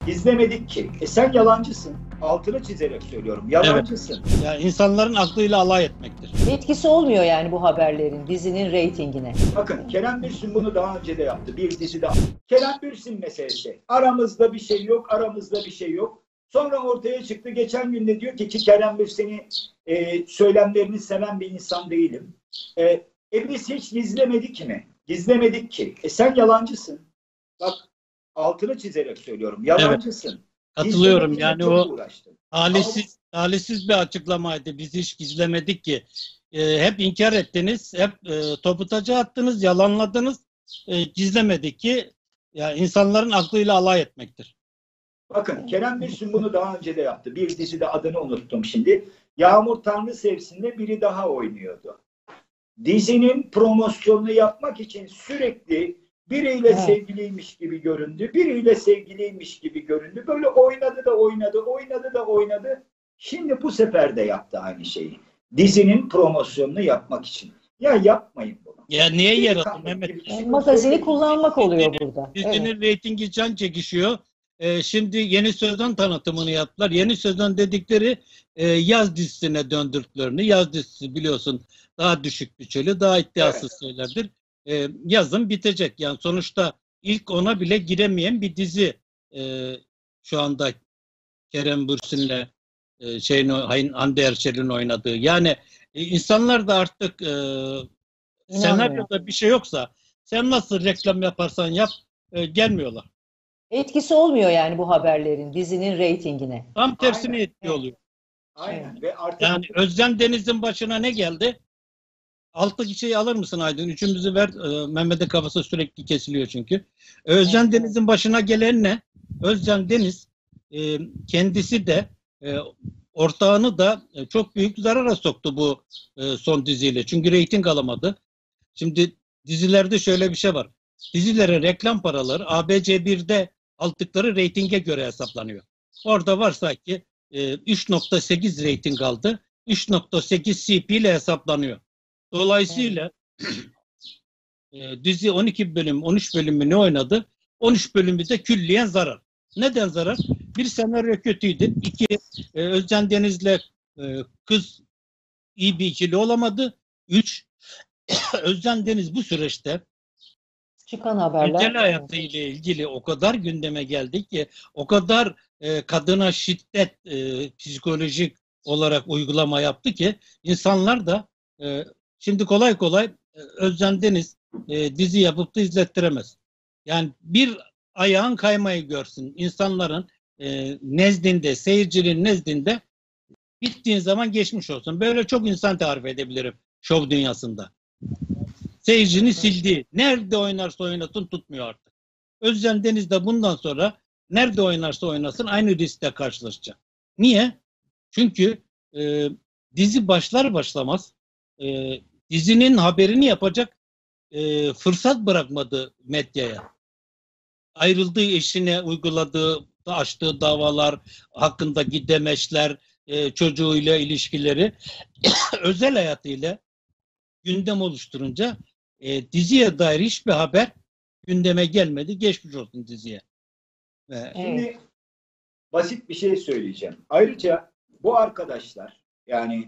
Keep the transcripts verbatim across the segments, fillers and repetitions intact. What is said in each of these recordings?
Gizlemedik ki. E sen yalancısın. Altını çizerek söylüyorum. Yalancısın. Evet. Yani insanların aklıyla alay etmektir. Etkisi olmuyor yani bu haberlerin dizinin reytingine. Bakın Kerem Bürsin bunu daha önce de yaptı. Bir dizi daha. Kerem Bürsin meselesi. Aramızda bir şey yok. Aramızda bir şey yok. Sonra ortaya çıktı. Geçen gün de diyor ki ki Kerem Bürsin'i e, söylemlerini seven bir insan değilim. E, e biz hiç gizlemedik mi? Gizlemedik ki. E sen yalancısın. Bak altını çizerek söylüyorum. Yalancısın. Evet. Katılıyorum. Yani o talihsiz, Ama... talihsiz bir açıklamaydı. Biz hiç gizlemedik ki. E, hep inkar ettiniz. Hep e, topu taca attınız. Yalanladınız. E, gizlemedik ki. Ya insanların aklıyla alay etmektir. Bakın Kerem Bürsin bunu daha önce de yaptı. Bir dizide adını unuttum şimdi. Yağmur Tanrısevsin'de biri daha oynuyordu. Dizinin promosyonunu yapmak için sürekli biriyle evet. sevgiliymiş gibi göründü. Biriyle sevgiliymiş gibi göründü. Böyle oynadı da oynadı, oynadı da oynadı. Şimdi bu sefer de yaptı aynı şeyi. Dizinin promosyonunu yapmak için. Ya yapmayın bunu. Ya niye yarattın Mehmet? Şey magazini kullanmak oluyor burada. Dizinin evet. reytingi can çekişiyor. Ee, şimdi Yeni Söz'den tanıtımını yaptılar. Yeni Söz'den dedikleri e, yaz dizisine döndürdüklerini. Yaz dizisi biliyorsun daha düşük bütçeli, daha iddiasız evet. şeylerdir. Ee, yazın bitecek. Yani sonuçta ilk ona bile giremeyen bir dizi e, şu anda Kerem Bürsin'le e, şeyin, Hande Erçel'in oynadığı. Yani e, insanlar da artık e, senaryoda bir şey yoksa sen nasıl reklam yaparsan yap e, gelmiyorlar. Etkisi olmuyor yani bu haberlerin dizinin reytingine. Tam tersine etki oluyor. Aynen. Ve artık... Yani Özcan Deniz'in başına ne geldi? Alttaki şeyi alır mısın Aydın? Üçümüzü ver. E, Mehmet'in kafası sürekli kesiliyor çünkü. Özcan evet. Deniz'in başına gelen ne? Özcan Deniz e, kendisi de e, ortağını da e, çok büyük zarara soktu bu e, son diziyle. Çünkü reyting alamadı. Şimdi dizilerde şöyle bir şey var. Dizilere reklam paraları A B C bir'de aldıkları reytinge göre hesaplanıyor. Orada varsa ki e, üç nokta sekiz reyting aldı. üç nokta sekiz C P ile hesaplanıyor. Dolayısıyla e, dizi on iki bölüm, on üç bölümü ne oynadı? on üç bölümü de külliyen zarar. Neden zarar? Bir, senaryo kötüydü. İki, e, Özcan Deniz'le e, kız iyi bir ikili olamadı. Üç, Özcan Deniz bu süreçte çıkan haberler özel hayatıyla ilgili o kadar gündeme geldi ki, o kadar e, kadına şiddet e, psikolojik olarak uygulama yaptı ki insanlar da e, şimdi kolay kolay e, Özcan Deniz e, dizi yapıp da izlettiremez. Yani bir ayağın kaymayı görsün. İnsanların e, nezdinde, seyircinin nezdinde bittiğin zaman geçmiş olsun. Böyle çok insan tarif edebilirim şov dünyasında. Seyircini sildi. Nerede oynarsa oynasın tutmuyor artık. Özcan Deniz de bundan sonra nerede oynarsa oynasın aynı riskle karşılaşacak. Niye? Çünkü e, dizi başlar başlamaz e, dizinin haberini yapacak e, fırsat bırakmadı medyaya. Ayrıldığı eşine uyguladığı, açtığı davalar, hakkındaki demeçler, e, çocuğuyla ilişkileri, özel hayatıyla gündem oluşturunca e, diziye dair hiçbir haber gündeme gelmedi. Geçmiş olsun diziye. Ve şimdi basit bir şey söyleyeceğim. Ayrıca bu arkadaşlar yani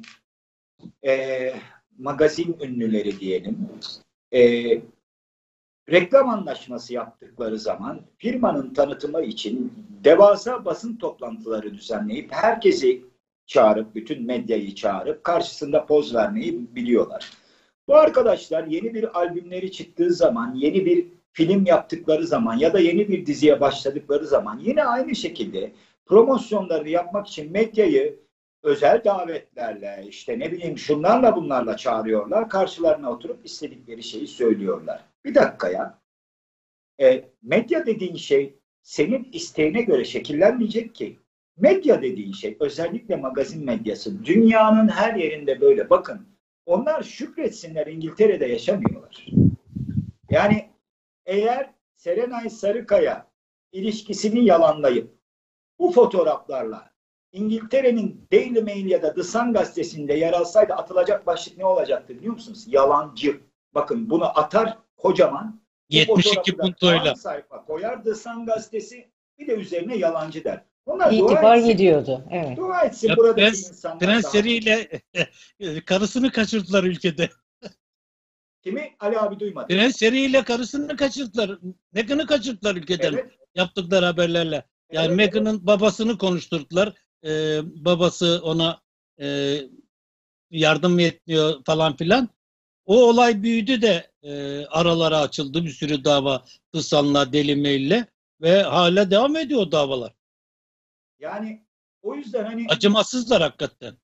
e, magazin ünlüleri diyelim e, reklam anlaşması yaptıkları zaman firmanın tanıtımı için devasa basın toplantıları düzenleyip herkesi çağırıp, bütün medyayı çağırıp karşısında poz vermeyi biliyorlar. Bu arkadaşlar yeni bir albümleri çıktığı zaman, yeni bir film yaptıkları zaman ya da yeni bir diziye başladıkları zaman yine aynı şekilde promosyonlarını yapmak için medyayı özel davetlerle, işte ne bileyim şunlarla bunlarla çağırıyorlar. Karşılarına oturup istedikleri şeyi söylüyorlar. Bir dakika ya. E, medya dediğin şey senin isteğine göre şekillenmeyecek ki. Medya dediğin şey, özellikle magazin medyası, dünyanın her yerinde böyle. Bakın, onlar şükretsinler İngiltere'de yaşamıyorlar. Yani eğer Serenay Sarıkaya ilişkisini yalanlayıp bu fotoğraflarla İngiltere'nin Daily Mail ya da The Sun gazetesinde yer alsaydı atılacak başlık ne olacaktı biliyor musunuz? Yalancı. Bakın bunu atar kocaman. yetmiş iki puntoyla sayfa koyar The Sun gazetesi. bir de üzerine yalancı der. Onlar İtibar dua etsin, gidiyordu. Evet. dua etsin Ya buradaki prens, insanlar. prens daha- seriyle karısını kaçırdılar ülkede. Kimi? Ali abi duymadı. Prens seriyle karısını kaçırdılar. Meghan'ı kaçırdılar ülkeden Evet. yaptıkları haberlerle. Yani Evet, Meghan'ın babasını konuşturdular. Ee, babası ona e, yardım etmiyor falan filan. O olay büyüdü de e, aralara açıldı bir sürü dava Kısan'la, Deli Mail'le ve hala devam ediyor o davalar. Yani o yüzden hani Acımasızlar hakikaten.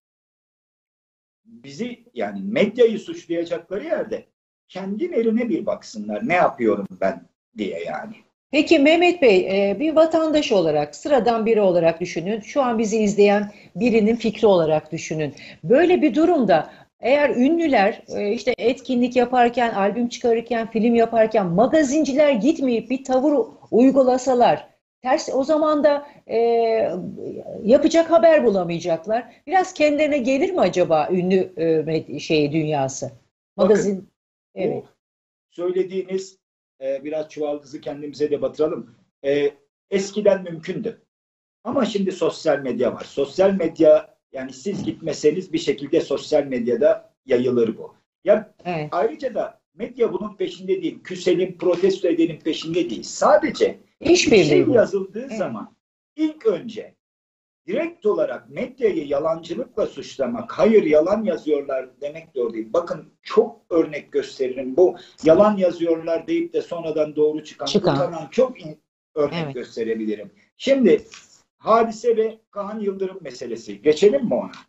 bizi yani medyayı suçlayacakları yerde kendilerine bir baksınlar. Ne yapıyorum ben diye yani. Peki Mehmet Bey, e, bir vatandaş olarak, sıradan biri olarak düşünün. Şu an bizi izleyen birinin fikri olarak düşünün. Böyle bir durumda eğer ünlüler e, işte etkinlik yaparken, albüm çıkarırken, film yaparken magazinciler gitmeyip bir tavır uygulasalar, ters o zaman da e, yapacak haber bulamayacaklar. Biraz kendilerine gelir mi acaba ünlü e, şey dünyası? Magazin, Bakın, evet. bu söylediğiniz e, biraz çuvaldızı kendimize de batıralım. E, eskiden mümkündü. Ama şimdi sosyal medya var. Sosyal medya yani siz gitmeseniz bir şekilde sosyal medyada yayılır bu. Ya Evet. ayrıca da medya bunun peşinde değil. Küselim, protesto edelim peşinde değil. Sadece bir İşbirliği şey bu. yazıldığı Evet. zaman ilk önce direkt olarak medyayı yalancılıkla suçlamak, hayır yalan yazıyorlar demek doğru değil. Bakın çok örnek gösteririm. Bu yalan yazıyorlar deyip de sonradan doğru çıkan, Çıkan. utanan çok in- örnek Evet. gösterebilirim. Şimdi Hadise ve Kaan Yıldırım meselesi. Geçelim mi ona?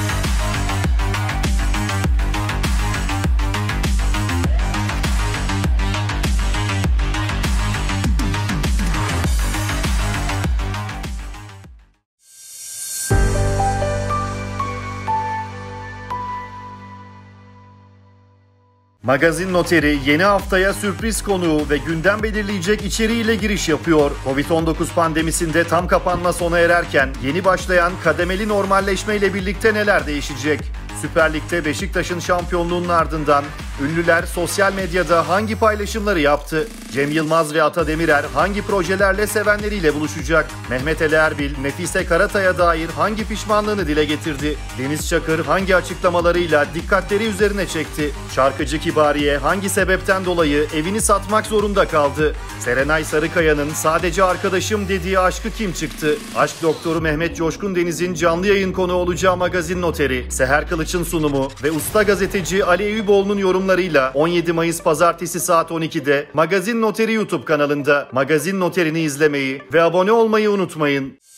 Magazin Noteri yeni haftaya sürpriz konuğu ve gündem belirleyecek içeriğiyle giriş yapıyor. kovid on dokuz pandemisinde tam kapanma sona ererken yeni başlayan kademeli normalleşmeyle birlikte neler değişecek? Süper Lig'de Beşiktaş'ın şampiyonluğunun ardından ünlüler sosyal medyada hangi paylaşımları yaptı? Cem Yılmaz ve Ata Demirer hangi projelerle sevenleriyle buluşacak? Mehmet Ali Erbil, Nefise Karatay'a dair hangi pişmanlığını dile getirdi? Deniz Çakır hangi açıklamalarıyla dikkatleri üzerine çekti? Şarkıcı Kibariye hangi sebepten dolayı evini satmak zorunda kaldı? Serenay Sarıkaya'nın sadece arkadaşım dediği aşkı kim çıktı? Aşk doktoru Mehmet Coşkun Deniz'in canlı yayın konuğu olacağı Magazin Noteri, Seher Kılıç'ın sunumu ve usta gazeteci Ali Eyüboğlu'nun yorumlarıyla on yedi Mayıs Pazartesi saat on ikide Magazin Noteri YouTube kanalında Magazin Noteri'ni izlemeyi ve abone olmayı unutmayın.